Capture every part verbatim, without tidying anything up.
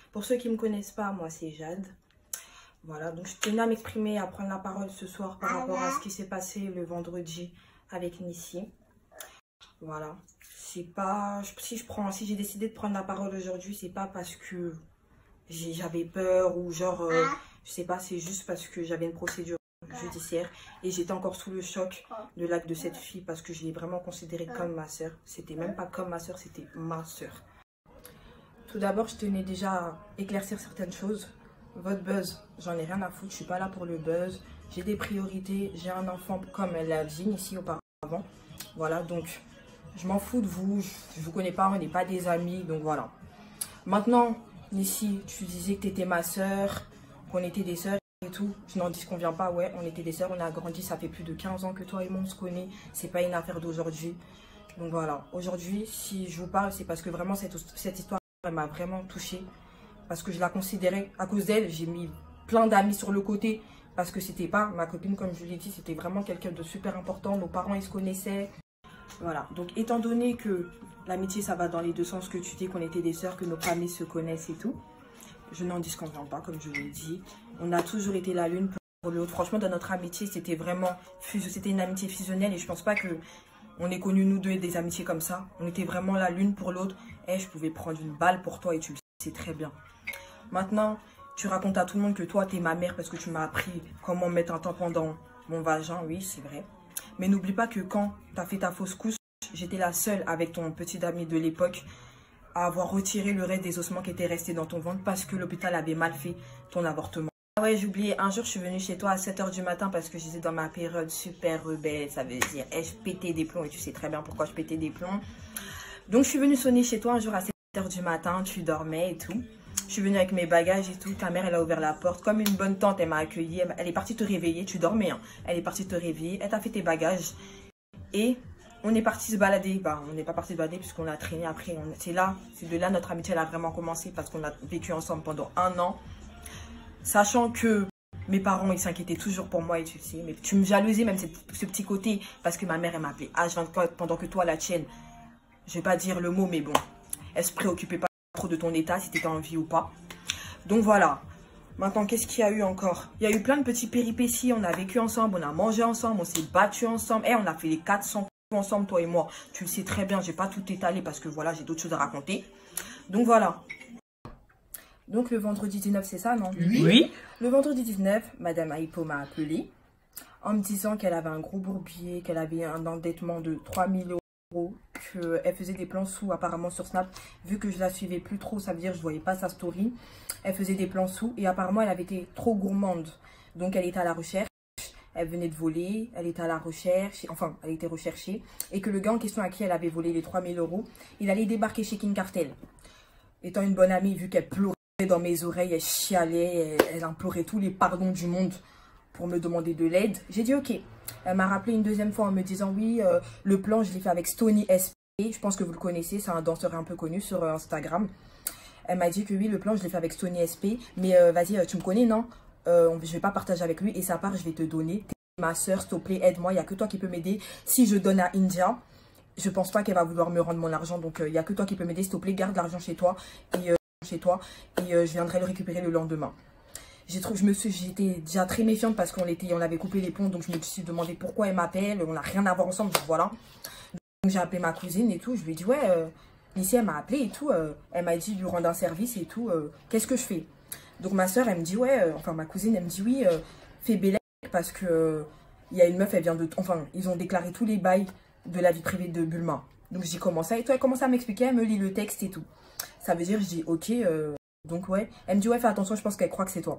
Pour ceux qui ne me connaissent pas, moi c'est Jade. Voilà, donc je tenais à m'exprimer, à prendre la parole ce soir par rapport à ce qui s'est passé le vendredi avec Nissi. Voilà, c'est pas... Si je prends, si j'ai décidé de prendre la parole aujourd'hui, c'est pas parce que j'avais peur ou genre... Euh, je sais pas, c'est juste parce que j'avais une procédure judiciaire et j'étais encore sous le choc de l'acte de cette fille parce que je l'ai vraiment considérée comme ma soeur. C'était même pas comme ma soeur, c'était ma soeur. Tout d'abord, je tenais déjà à éclaircir certaines choses. Votre buzz, j'en ai rien à foutre, je suis pas là pour le buzz. J'ai des priorités, j'ai un enfant comme elle l'a dit ici auparavant. Voilà, donc je m'en fous de vous, je vous connais pas, on n'est pas des amis, donc voilà. Maintenant, Nissi, tu disais que tu étais ma soeur, qu'on était des soeurs et tout. Je n'en disconviens pas, ouais, on était des soeurs, on a grandi, ça fait plus de quinze ans que toi et moi on se connaît. C'est pas une affaire d'aujourd'hui. Donc voilà, aujourd'hui, si je vous parle, c'est parce que vraiment cette, cette histoire m'a vraiment touchée. Parce que je la considérais, à cause d'elle, j'ai mis plein d'amis sur le côté. Parce que c'était pas ma copine, comme je l'ai dit, c'était vraiment quelqu'un de super important. Nos parents, ils se connaissaient. Voilà, donc étant donné que l'amitié, ça va dans les deux sens, que tu dis qu'on était des sœurs, que nos familles se connaissent et tout. Je n'en disconviens pas, comme je l'ai dit. On a toujours été la l'une pour l'autre. Franchement, dans notre amitié, c'était vraiment... C'était une amitié fusionnelle et je pense pas que... On est connus, nous deux, des amitiés comme ça. On était vraiment la l'une pour l'autre. Et je pouvais prendre une balle pour toi et tu le sais très bien. Maintenant, tu racontes à tout le monde que toi, t'es ma mère parce que tu m'as appris comment mettre un tampon dans mon vagin. Oui, c'est vrai. Mais n'oublie pas que quand t'as fait ta fausse couche, j'étais la seule avec ton petit ami de l'époque à avoir retiré le reste des ossements qui étaient restés dans ton ventre parce que l'hôpital avait mal fait ton avortement. Ah ouais, j'ai oublié, un jour je suis venue chez toi à sept heures du matin parce que j'étais dans ma période super rebelle, ça veut dire, hey, je pétais des plombs et tu sais très bien pourquoi je pétais des plombs. Donc je suis venue sonner chez toi un jour à sept heures du matin, tu dormais et tout. Je suis venue avec mes bagages et tout, ta mère elle a ouvert la porte, comme une bonne tante elle m'a accueillie, elle est partie te réveiller, tu dormais, hein. Elle est partie te réveiller, elle t'a fait tes bagages et on est parti se balader. Bah, on n'est pas parti se balader puisqu'on a traîné après, c'est là, c'est de là notre amitié elle a vraiment commencé parce qu'on a vécu ensemble pendant un an. Sachant que mes parents, ils s'inquiétaient toujours pour moi et tu sais, mais tu me jalousies même ce, ce petit côté parce que ma mère, elle m'appelait H vingt-quatre pendant que toi, la tienne, je vais pas dire le mot, mais bon, elle se préoccupait pas trop de ton état, si tu étais en vie ou pas. Donc voilà. Maintenant, qu'est-ce qu'il y a eu encore? Il y a eu plein de petits péripéties, on a vécu ensemble, on a mangé ensemble, on s'est battu ensemble. Et on a fait les quatre cents coups ensemble, toi et moi. Tu le sais très bien, j'ai pas tout étalé parce que voilà, j'ai d'autres choses à raconter. Donc voilà. Donc le vendredi dix-neuf, c'est ça, non? Oui. Le vendredi dix-neuf, Madame Aipo m'a appelé en me disant qu'elle avait un gros bourbier, qu'elle avait un endettement de trois mille euros, qu'elle faisait des plans sous apparemment sur Snap. Vu que je la suivais plus trop, ça veut dire que je voyais pas sa story. Elle faisait des plans sous et apparemment elle avait été trop gourmande. Donc elle était à la recherche, elle venait de voler, elle était à la recherche, enfin elle était recherchée. Et que le gars en question à qui elle avait volé les trois mille euros, il allait débarquer chez King Cartel. Étant une bonne amie, vu qu'elle pleurait dans mes oreilles, elle chialait, elle, elle implorait tous les pardons du monde pour me demander de l'aide. J'ai dit ok. Elle m'a rappelé une deuxième fois en me disant oui, euh, le plan je l'ai fait avec Stony S P. Je pense que vous le connaissez, c'est un danseur un peu connu sur euh, Instagram. Elle m'a dit que oui, le plan je l'ai fait avec Stony S P. Mais euh, vas-y, euh, tu me connais, non? euh, Je vais pas partager avec lui et sa part je vais te donner. T'es ma soeur, s'il te plaît, aide-moi. Il n'y a que toi qui peux m'aider. Si je donne à India, je pense pas qu'elle va vouloir me rendre mon argent. Donc il euh, n'y a que toi qui peux m'aider, s'il te plaît, garde l'argent chez toi. Et euh, chez toi et euh, je viendrai le récupérer le lendemain. J'ai je me suis j'étais déjà très méfiante parce qu'on était on avait coupé les ponts, donc je me suis demandé pourquoi elle m'appelle, on n'a rien à voir ensemble, donc voilà. Donc j'ai appelé ma cousine et tout, je lui ai dit ouais, euh, Nissi elle m'a appelé et tout, euh, elle m'a dit de lui rendre un service et tout, euh, qu'est-ce que je fais? Donc ma soeur elle me dit ouais, euh, enfin ma cousine elle me dit oui, euh, fais bélec parce que euh, il y a une meuf, elle vient de, enfin ils ont déclaré tous les bails de la vie privée de Bulma. Donc je dis comment ça? Et toi elle commence à m'expliquer, elle me lit le texte et tout. Ça veut dire, je dis, ok, euh, donc ouais. Elle me dit, ouais, fais attention, je pense qu'elle croit que c'est toi.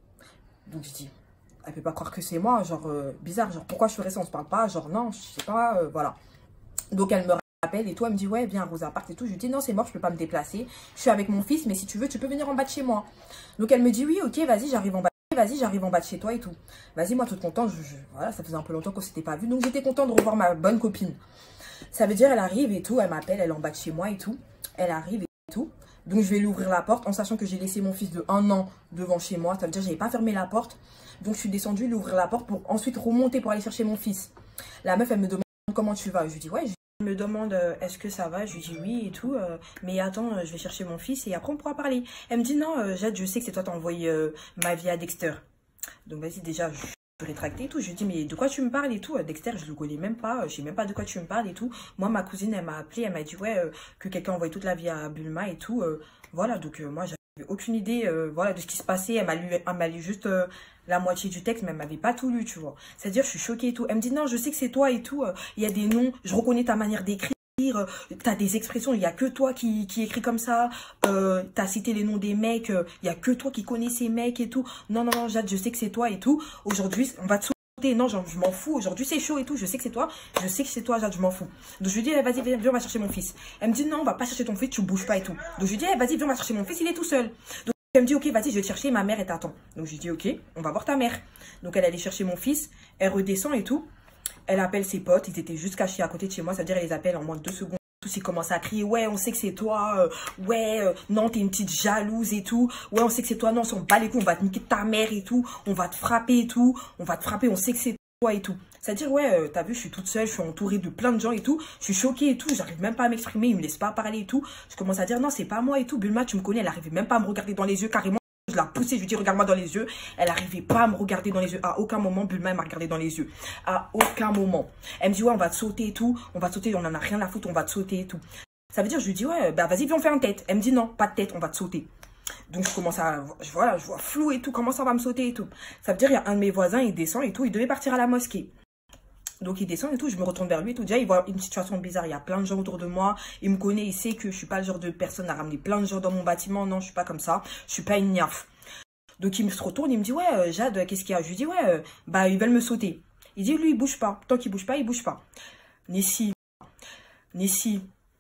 Donc je dis, elle peut pas croire que c'est moi, genre, euh, bizarre, genre, pourquoi je ferais ça, on se parle pas, genre, non, je sais pas, euh, voilà. Donc elle me rappelle et tout, elle me dit, ouais, viens à Rosa Park et tout. Je lui dis, non, c'est mort, je peux pas me déplacer. Je suis avec mon fils, mais si tu veux, tu peux venir en bas de chez moi. Donc elle me dit, oui, ok, vas-y, j'arrive en bas. Vas-y, j'arrive en bas de chez toi et tout. Vas-y, moi, toute contente, je, je, voilà, ça faisait un peu longtemps qu'on s'était pas vu. Donc j'étais contente de revoir ma bonne copine. Ça veut dire, elle arrive et tout, elle m'appelle, elle est en bas de chez moi et tout. Elle arrive et tout. Donc je vais lui ouvrir la porte en sachant que j'ai laissé mon fils de un an devant chez moi. Ça veut dire que j'avais pas fermé la porte. Donc je suis descendue lui ouvrir la porte pour ensuite remonter pour aller chercher mon fils. La meuf elle me demande comment tu vas. Je lui dis ouais, Elle me demande euh, est-ce que ça va, je lui dis oui et tout, euh, mais attends, euh, je vais chercher mon fils et après on pourra parler. Elle me dit non, euh, Jade, je sais que c'est toi qui as envoyé euh, ma vie à Dexter. Donc vas-y, déjà, je peux rétracter et tout. Je lui dis mais de quoi tu me parles et tout. Dexter, je le connais même pas, je sais même pas de quoi tu me parles et tout. Moi, ma cousine, elle m'a appelé, elle m'a dit ouais, euh, que quelqu'un a envoyé toute la vie à Bulma et tout. Euh, voilà, donc euh, moi, j'avais aucune idée euh, voilà, de ce qui se passait. Elle m'a lu, elle m'a lu juste euh, la moitié du texte, mais elle m'avait pas tout lu, tu vois. C'est-à-dire, je suis choquée et tout. Elle me dit non, je sais que c'est toi et tout. Il y a des noms, je reconnais ta manière d'écrire. T'as des expressions, il n'y a que toi qui, qui écris comme ça, euh, t'as cité les noms des mecs, il euh, n'y a que toi qui connais ces mecs et tout. Non, non, non, Jade, je sais que c'est toi et tout. Aujourd'hui, on va te sauter. Non, genre, je m'en fous. Aujourd'hui, c'est chaud et tout. Je sais que c'est toi. Je sais que c'est toi, Jade, je m'en fous. Donc, je lui dis, eh, vas-y, viens, viens, on va chercher mon fils. Elle me dit, non, on va pas chercher ton fils, tu bouges pas et tout. Donc, je lui dis, eh, vas-y, viens, on va chercher mon fils, il est tout seul. Donc, elle me dit, ok, vas-y, je vais te chercher, ma mère est t'attend. Donc, je lui dis, ok, on va voir ta mère. Donc, elle allait chercher mon fils, elle redescend et tout. Elle appelle ses potes, ils étaient juste cachés à côté de chez moi, c'est-à-dire, elle les appelle en moins de deux secondes. Tous ils commencent à crier, ouais, on sait que c'est toi, euh, ouais, euh, non, t'es une petite jalouse et tout, ouais, on sait que c'est toi, non, on s'en bat les couilles, on va te niquer ta mère et tout, on va te frapper et tout, on va te frapper, on sait que c'est toi et tout. C'est-à-dire, ouais, euh, t'as vu, je suis toute seule, je suis entourée de plein de gens et tout, je suis choquée et tout, j'arrive même pas à m'exprimer, ils me laissent pas parler et tout. Je commence à dire, non, c'est pas moi et tout, Bulma, tu me connais, elle arrivait même pas à me regarder dans les yeux, carrément. Je la poussée, je lui dis regarde-moi dans les yeux. Elle n'arrivait pas à me regarder dans les yeux. À aucun moment, Bulma m'a regardé dans les yeux. À aucun moment. Elle me dit ouais, on va te sauter et tout. On va te sauter, on en a rien à foutre, on va te sauter et tout. Ça veut dire, je lui dis ouais, bah vas-y, viens, on fait une tête. Elle me dit non, pas de tête, on va te sauter. Donc je commence à, voilà, je vois flou et tout, comment ça va me sauter et tout. Ça veut dire, il y a un de mes voisins, il descend et tout, il devait partir à la mosquée. Donc il descend et tout, je me retourne vers lui et tout. Déjà, il voit une situation bizarre. Il y a plein de gens autour de moi. Il me connaît, il sait que je suis pas le genre de personne à ramener plein de gens dans mon bâtiment. Non, je suis pas comme ça. Je suis pas une niaf. Donc il me se retourne, il me dit ouais, euh, Jade, qu'est-ce qu'il y a? Je lui dis ouais, euh, bah ils veulent me sauter. Il dit lui, il bouge pas. Tant qu'il bouge pas, il bouge pas. Nessie, Nessie,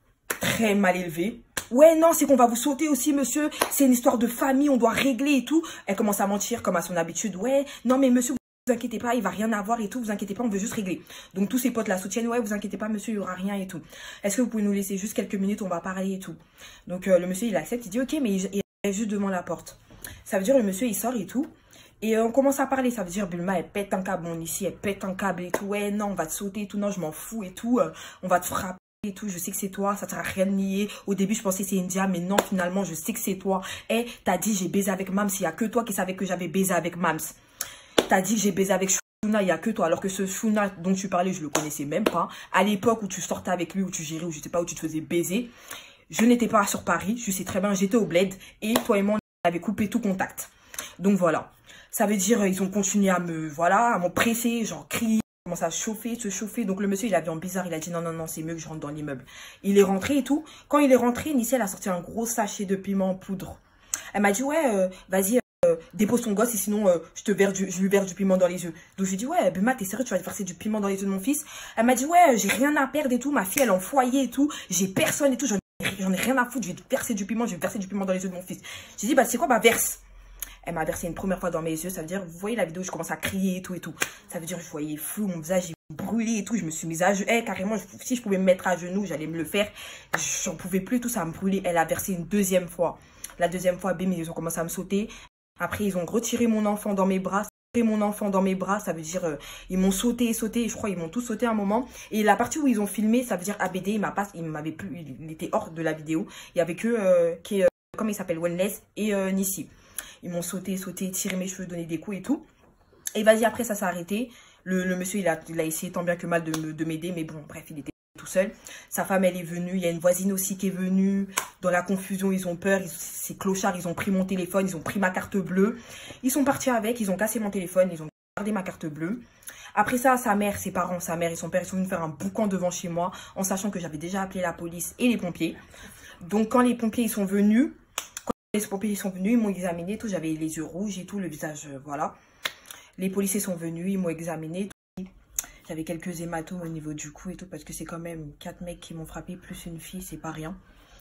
très mal élevée. Ouais, non, c'est qu'on va vous sauter aussi, monsieur. C'est une histoire de famille, on doit régler et tout. Elle commence à mentir comme à son habitude. Ouais, non, mais monsieur, vous inquiétez pas, il va rien avoir et tout. Vous inquiétez pas, on veut juste régler. Donc tous ses potes la soutiennent. Ouais, vous inquiétez pas, monsieur, il y aura rien et tout. Est-ce que vous pouvez nous laisser juste quelques minutes, on va parler et tout. Donc euh, le monsieur, il accepte. Il dit ok, mais il, il est juste devant la porte. Ça veut dire le monsieur, il sort et tout. Et euh, on commence à parler. Ça veut dire Bulma, elle pète un câble. Bon, ici, elle pète un câble et tout. Ouais, non, on va te sauter et tout. Non, je m'en fous et tout. Euh, on va te frapper et tout, je sais que c'est toi, ça ne sert à rien de nier. Au début, je pensais que c'est India, mais non, finalement, je sais que c'est toi. Et t'as dit, j'ai baisé avec Mams, il n'y a que toi qui savais que j'avais baisé avec Mams. T'as dit que j'ai baisé avec Shuna, il n'y a que toi, alors que ce Shuna dont tu parlais, je le connaissais même pas. À l'époque où tu sortais avec lui, où tu gérais, où je sais pas, où tu te faisais baiser, je n'étais pas sur Paris, je sais très bien, j'étais au bled, et toi et moi, on avait coupé tout contact. Donc voilà, ça veut dire, ils ont continué à me, voilà, à m'en presser, genre crier. Commence à chauffer, se chauffer. Donc le monsieur, il avait en bizarre. Il a dit non, non, non, c'est mieux que je rentre dans l'immeuble. Il est rentré et tout. Quand il est rentré, Nissi, elle a sorti un gros sachet de piment en poudre. Elle m'a dit ouais, euh, vas-y, euh, dépose ton gosse et sinon euh, je te verse du, je lui verse du piment dans les yeux. Donc je lui ai dit ouais, Bulma, t'es sérieux, tu vas verser du piment dans les yeux de mon fils? Elle m'a dit ouais, j'ai rien à perdre et tout. Ma fille, elle est en foyer et tout. J'ai personne et tout. J'en ai, ai rien à foutre. Je vais te verser du piment. Je vais verser du piment dans les yeux de mon fils. J'ai dit bah c'est quoi, bah verse. Elle m'a versé une première fois dans mes yeux. Ça veut dire, vous voyez la vidéo, je commence à crier et tout et tout. Ça veut dire, je voyais flou, mon visage il brûlait et tout. Je me suis mise à genoux. Eh, carrément, je, si je pouvais me mettre à genoux, j'allais me le faire. J'en pouvais plus, tout ça me brûlait. Elle a versé une deuxième fois. La deuxième fois, bim, ils ont commencé à me sauter. Après, ils ont retiré mon enfant dans mes bras. Mon enfant dans mes bras, ça veut dire, euh, ils m'ont sauté et sauté. Je crois ils m'ont tous sauté à un moment. Et la partie où ils ont filmé, ça veut dire A B D, il m'a pas, il m'avait plus, il était hors de la vidéo. Il y avait que, euh, qui, euh, comment il s'appelle, Wellness et euh, Nissi. Ils m'ont sauté, sauté, tiré mes cheveux, donné des coups et tout. Et vas-y, après, ça s'est arrêté. Le, le monsieur, il a, il a essayé tant bien que mal de, de m'aider. Mais bon, bref, il était tout seul. Sa femme, elle est venue. Il y a une voisine aussi qui est venue. Dans la confusion, ils ont peur. Ils, ces clochards, ils ont pris mon téléphone. Ils ont pris ma carte bleue. Ils sont partis avec. Ils ont cassé mon téléphone. Ils ont gardé ma carte bleue. Après ça, sa mère, ses parents, sa mère et son père, ils sont venus faire un boucan devant chez moi. En sachant que j'avais déjà appelé la police et les pompiers. Donc, quand les pompiers, ils sont venus... Les pompiers sont venus, ils m'ont examiné, tout. J'avais les yeux rouges et tout, le visage, euh, voilà. Les policiers sont venus, ils m'ont examiné. J'avais quelques hématomes au niveau du cou et tout, parce que c'est quand même quatre mecs qui m'ont frappé, plus une fille, c'est pas rien.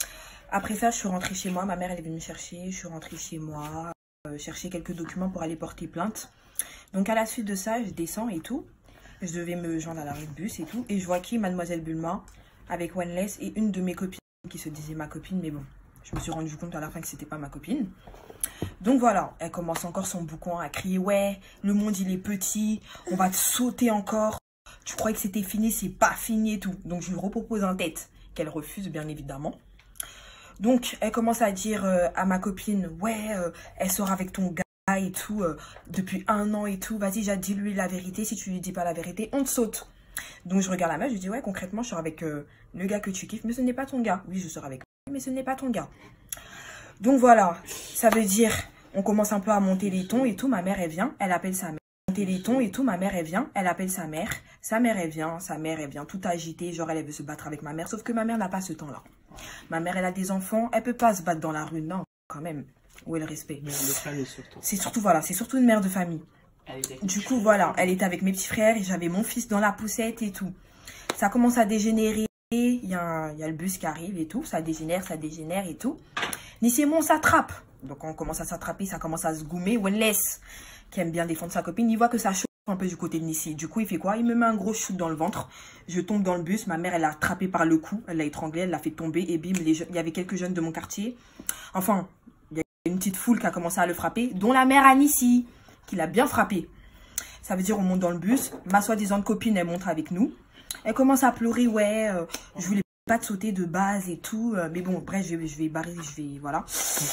Après ça, je suis rentrée chez moi. Ma mère, elle est venue me chercher. Je suis rentrée chez moi, euh, chercher quelques documents pour aller porter plainte. Donc, à la suite de ça, je descends et tout. Je devais me joindre à l'arrêt de bus et tout. Et je vois qui, Mademoiselle Bulma, avec Oneless et une de mes copines qui se disait ma copine, mais bon. Je me suis rendu compte à la fin que c'était pas ma copine. Donc voilà, elle commence encore son boucan à crier. Ouais, le monde il est petit, on va te sauter encore. Tu croyais que c'était fini, c'est pas fini et tout. Donc, je lui repropose en tête, qu'elle refuse, bien évidemment. Donc, elle commence à dire euh, à ma copine, ouais, euh, elle sort avec ton gars et tout, euh, depuis un an et tout. Vas-y, Jade, dis-lui la vérité. Si tu lui dis pas la vérité, on te saute. Donc, je regarde la meuf, je dis, ouais, concrètement, je sors avec euh, le gars que tu kiffes, mais ce n'est pas ton gars. Oui, je sors avec lui, mais ce n'est pas ton gars. Donc, voilà, ça veut dire, on commence un peu à monter les tons et tout. Ma mère, elle vient, elle appelle sa mère. Monter les tons et tout, ma mère, elle vient, elle appelle sa mère. Sa mère, elle vient, sa mère, elle vient, tout agitée, genre, elle veut se battre avec ma mère. Sauf que ma mère n'a pas ce temps-là. Ma mère, elle a des enfants, elle peut pas se battre dans la rue, non, quand même. Où est le respect? Mère de famille surtout. C'est surtout, voilà, c'est surtout une mère de famille. Du coup, voilà, elle était avec mes petits frères, j'avais mon fils dans la poussette et tout. Ça commence à dégénérer, il y, a il y a le bus qui arrive et tout, ça dégénère, ça dégénère et tout. Nissi et moi, on s'attrape. Donc, on commence à s'attraper, ça commence à se goumer. Wenless, qui aime bien défendre sa copine, il voit que ça chauffe un peu du côté de Nissi. Du coup, il fait quoi? Il me met un gros shoot dans le ventre. Je tombe dans le bus. Ma mère, elle l'a attrapé par le cou. Elle l'a étranglé, elle l'a fait tomber. Et bim, les il y avait quelques jeunes de mon quartier. Enfin, il y a une petite foule qui a commencé à le frapper, dont la mère à Nissi, qui l'a bien frappé. Ça veut dire, on monte dans le bus. Ma soi-disant copine, elle monte avec nous. Elle commence à pleurer. Ouais, euh, je voulais pas te sauter de base et tout. Euh, mais bon, bref, je vais, je vais barrer, je vais, voilà.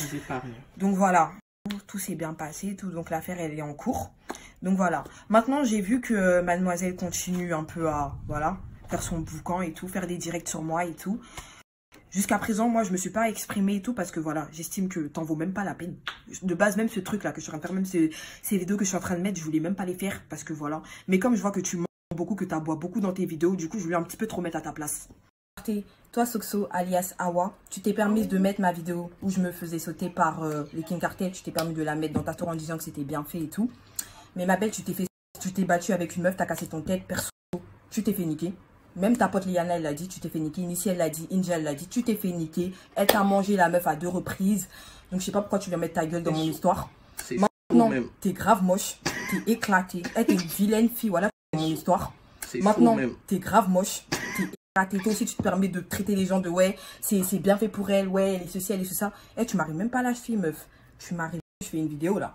Donc voilà. Tout s'est bien passé, tout. Donc l'affaire, elle est en cours. Donc voilà. Maintenant, j'ai vu que euh, mademoiselle continue un peu à, voilà, faire son boucan et tout, faire des directs sur moi et tout. Jusqu'à présent, moi, je me suis pas exprimée et tout parce que voilà, j'estime que t'en vaut même pas la peine. De base, même ce truc-là que je suis en train de faire, même ces, ces vidéos que je suis en train de mettre, je voulais même pas les faire parce que voilà. Mais comme je vois que tu mens beaucoup, que tu aboies beaucoup dans tes vidéos, du coup, je voulais un petit peu te remettre à ta place. Toi, Soxo, alias Awa, tu t'es permise de mettre ma vidéo où je me faisais sauter par euh, les King Cartel. Tu t'es permis de la mettre dans ta tour en disant que c'était bien fait et tout. Mais ma belle, tu t'es fait, tu t'es battue avec une meuf, t'as cassé ton tête, perso, tu t'es fait niquer. Même ta pote Liana, elle l'a dit, tu t'es fait niquer. Nissi, elle l'a dit, Inja, elle l'a dit, tu t'es fait niquer. Elle t'a mangé la meuf à deux reprises. Donc, je sais pas pourquoi tu viens mettre ta gueule dans mon histoire. Maintenant, t'es grave moche, t'es éclatée. Elle, t'es une vilaine fille, voilà, dans mon histoire. Maintenant, t'es grave moche, t'es éclatée. Toi aussi, tu te permets de traiter les gens de ouais, c'est bien fait pour elle, ouais, elle est ceci, elle est ça. Eh, tu m'arrives même pas à la fille, meuf. Tu m'arrives, je fais une vidéo là.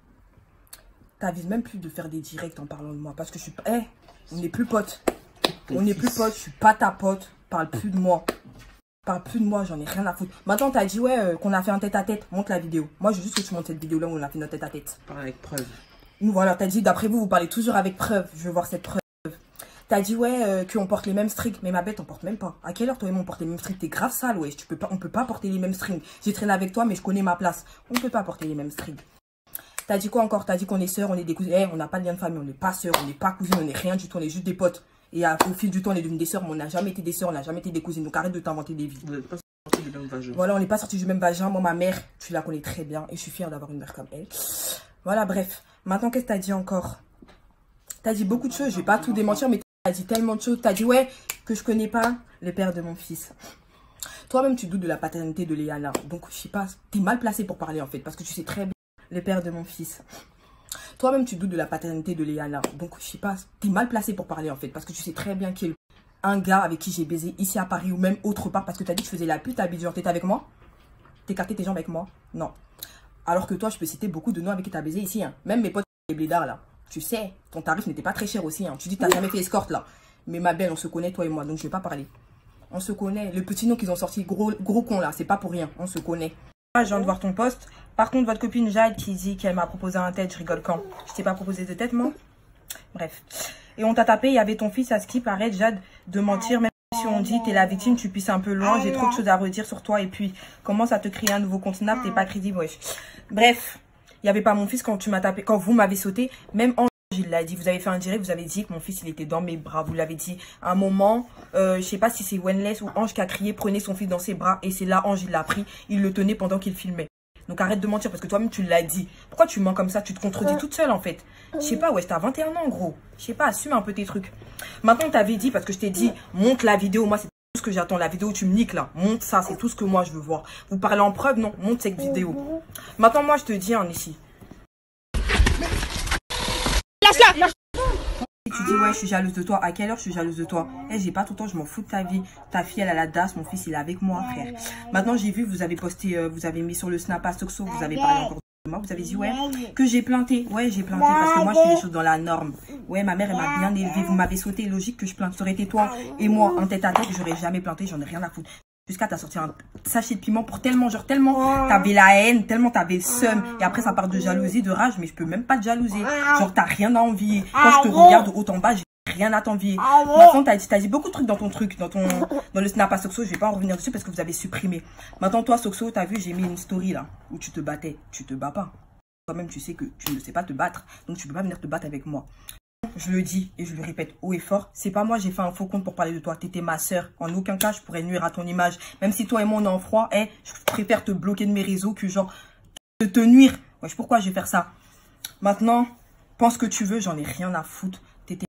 T'avises même plus de faire des directs en parlant de moi parce que je suis pas. Eh, on n'est plus potes. On n'est plus potes, je suis pas ta pote. Parle plus de moi. Parle plus de moi, j'en ai rien à foutre. Maintenant, t'as dit, ouais, euh, qu'on a fait un tête à tête. Montre la vidéo. Moi, je veux juste que tu montes cette vidéo là où on a fait notre tête à tête. Parle avec preuve. Nous, voilà, t'as dit, d'après vous, vous parlez toujours avec preuve. Je veux voir cette preuve. T'as dit, ouais, euh, qu'on porte les mêmes strings. Mais ma bête, on porte même pas. À quelle heure toi et moi on porte les mêmes strings? T'es grave sale, ouais. Tu peux pas, on peut pas porter les mêmes strings. J'ai traîné avec toi, mais je connais ma place. On peut pas porter les mêmes strings. T'as dit quoi encore? T'as dit qu'on est sœurs, on est des cousines. Eh, on n'a pas de lien de famille, on n'est pas sœurs, on n'est pas cousines, on n'est rien du tout, on est juste des potes. Et à, au fil du temps, on est devenus des sœurs, mais on n'a jamais été des sœurs, on n'a jamais été des cousines. Donc arrête de t'inventer des vies. Vous n'êtes pas sortis du même vagin. Voilà, on n'est pas sortis du même vagin. Moi, ma mère, tu la connais très bien et je suis fière d'avoir une mère comme elle. Voilà, bref. Maintenant, qu'est-ce que t'as dit encore? T'as dit beaucoup de choses, je vais pas tout démentir, mais t'as dit tellement de choses. T'as dit, ouais, que je connais pas le père de mon fils. Toi-même, tu doutes de la paternité de Léana. Donc, je sais pas, t'es mal placé pour parler en fait, parce que tu sais très bien le père de mon fils. Toi-même, tu doutes de la paternité de Léana. Donc, je sais pas, t'es mal placé pour parler en fait, parce que tu sais très bien qu'il y a un gars avec qui j'ai baisé ici à Paris ou même autre part, parce que t'as dit que je faisais la pute à Abidjan. T'étais avec moi? T'écartais tes jambes avec moi? Non. Alors que toi, je peux citer beaucoup de noms avec qui t'as baisé ici. Hein. Même mes potes, les blédards là. Tu sais, ton tarif n'était pas très cher aussi. Hein. Tu dis que t'as jamais fait escorte là. Mais ma belle, on se connaît, toi et moi, donc je vais pas parler. On se connaît. Le petit nom qu'ils ont sorti, gros, gros con là, c'est pas pour rien. On se connaît. Je viens de voir ton post. Par contre, votre copine Jade qui dit qu'elle m'a proposé un tête, je rigole quand? Je t'ai pas proposé de tête, moi? Bref. Et on t'a tapé, il y avait ton fils à skip. Arrête, Jade, de mentir. Même si on dit t'es la victime, tu pisses un peu loin. J'ai trop de choses à redire sur toi. Et puis, commence à te créer un nouveau compte Snap. T'es pas crédible, wesh. Bref. Il n'y avait pas mon fils quand tu m'as tapé, quand vous m'avez sauté. Même Ange, il l'a dit. Vous avez fait un direct, vous avez dit que mon fils, il était dans mes bras. Vous l'avez dit. À un moment, euh, je sais pas si c'est Wenless ou Ange qui a crié, prenez son fils dans ses bras. Et c'est là, Ange, il l'a pris. Il le tenait pendant qu'il filmait. Donc arrête de mentir parce que toi-même, tu l'as dit. Pourquoi tu mens comme ça? Tu te contredis toute seule, en fait. Je sais pas, ouais, t'as vingt et un ans, gros. Je sais pas, assume un peu tes trucs. Maintenant, t'avais dit, parce que je t'ai dit, monte la vidéo. Moi, c'est tout ce que j'attends. La vidéo où tu me niques, là. Monte ça, c'est tout ce que moi, je veux voir. Vous parlez en preuve? Non, monte cette vidéo. Maintenant, moi, je te dis, hein, ici. Lâche-la! Tu dis ouais je suis jalouse de toi. À quelle heure je suis jalouse de toi? Eh, j'ai pas tout le temps, je m'en fous de ta vie. Ta fille elle a la dasse, mon fils il est avec moi frère. Maintenant j'ai vu vous avez posté, euh, vous avez mis sur le snap à Soxo, vous avez parlé encore Moi, vous avez dit, ouais, que j'ai planté. Ouais, j'ai planté parce que moi, je fais les choses dans la norme. Ouais, ma mère, elle m'a bien élevée. Vous m'avez sauté. Logique que je plante. Ça aurait été toi et moi en tête à tête. J'aurais jamais planté. J'en ai rien à foutre. Jusqu'à t'as sorti un sachet de piment pour tellement, genre, tellement t'avais la haine, tellement t'avais le seum. Et après, ça part de jalousie, de rage. Mais je peux même pas te jalouser. Genre, t'as rien à envier. Quand je te regarde de haut en bas, j'ai rien à t'envier. Maintenant, t'as dit, t'as dit beaucoup de trucs dans ton truc, dans ton, dans le snap à Soxo. Je vais pas en revenir dessus parce que vous avez supprimé. Maintenant, toi, Soxo, t'as vu, j'ai mis une story là où tu te battais. Tu te bats pas. Toi-même, tu sais que tu ne sais pas te battre. Donc, tu peux pas venir te battre avec moi. Je le dis et je le répète haut et fort. C'est pas moi, j'ai fait un faux compte pour parler de toi. T'étais ma soeur. En aucun cas, je pourrais nuire à ton image. Même si toi et moi, on est en froid, eh, je préfère te bloquer de mes réseaux que genre de te nuire. Wesh, pourquoi je vais faire ça? Maintenant, pense que tu veux, j'en ai rien à foutre.